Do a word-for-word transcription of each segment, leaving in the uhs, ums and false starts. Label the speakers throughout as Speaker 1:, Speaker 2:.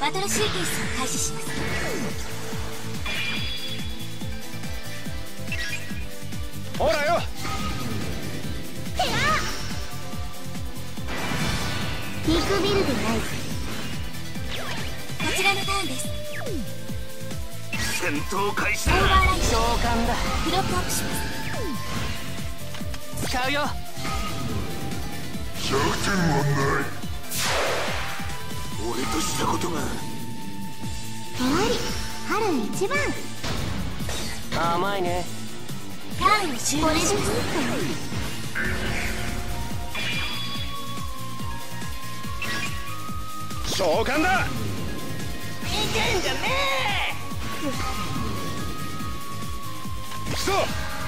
Speaker 1: バトルシーケンスを開始します。
Speaker 2: ほらよ。
Speaker 1: てら見くびるでない。こちらのターンです。
Speaker 3: 戦闘開始
Speaker 1: オーバ
Speaker 3: だ。
Speaker 1: ーライト
Speaker 2: 召喚だ。
Speaker 1: ブロックアップします。
Speaker 2: 使うよ。
Speaker 3: ひゃくてんはない。俺としたことが。
Speaker 1: 終わり。春一番。
Speaker 2: 甘いね。
Speaker 1: ターンを終了します。
Speaker 2: 召喚だ。
Speaker 3: いけんじゃね
Speaker 2: くそ。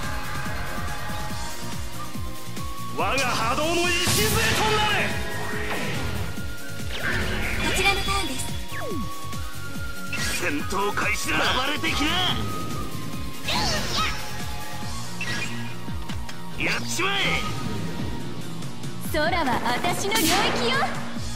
Speaker 3: 我が波動の礎となれ。
Speaker 1: こちらのターンです。
Speaker 3: 戦闘開始だ。暴れてきな。やっちまえ。
Speaker 1: 空は私の領域よ。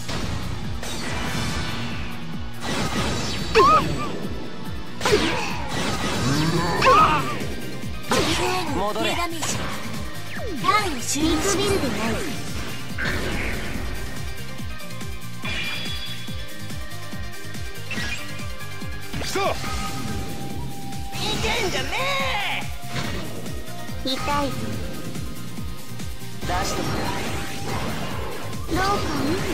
Speaker 2: 戻れ。
Speaker 1: ダメージ。ターンを終了します。ビルでない。
Speaker 2: くそ。
Speaker 3: いけんじゃね
Speaker 1: 痛い。
Speaker 2: 出しとくか。
Speaker 1: どうか見て。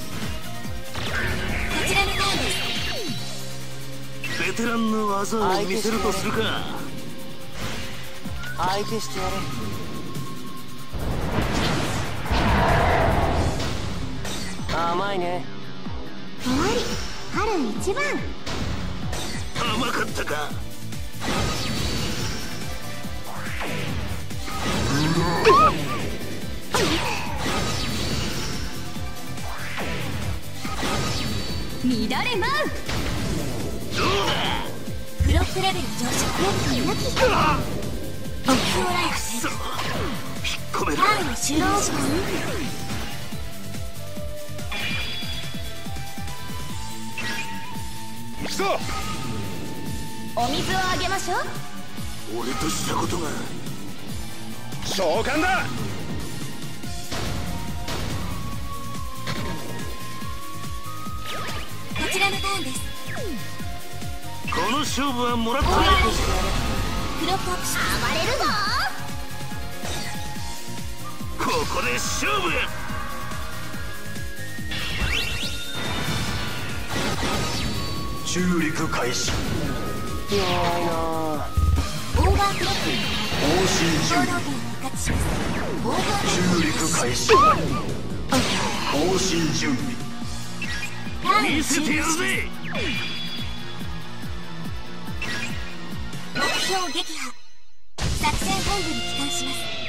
Speaker 1: こちらのターンです。
Speaker 3: え。ベテランの技を見せるとするか。
Speaker 2: 相手してやれ。甘いね。
Speaker 1: 終わり。春一番。
Speaker 3: 甘かったか。
Speaker 1: 乱れまう。
Speaker 3: どうだ。
Speaker 1: ブロックレベル上昇。よくなき。目標ライフ
Speaker 3: くそ。引っ込める。
Speaker 1: ターンを終了します。
Speaker 2: くそ。
Speaker 1: お水をあげましょう。
Speaker 3: 俺としたことが。
Speaker 2: 召喚だ。
Speaker 1: こちらのターンです。
Speaker 3: この勝負はもらった。
Speaker 1: オーバーライトブロックアップします。暴れるぞ。
Speaker 3: ここで勝負。中陸開始。
Speaker 2: 弱いな。
Speaker 1: オーバーブロック
Speaker 3: 方針準備。
Speaker 1: 行動権を復活します。オーバー
Speaker 3: 中陸開始。方針準備。
Speaker 1: ターンを
Speaker 3: 見せて
Speaker 1: 終了します。
Speaker 3: やるぜ。
Speaker 1: 目標撃破。作戦本部に帰還します。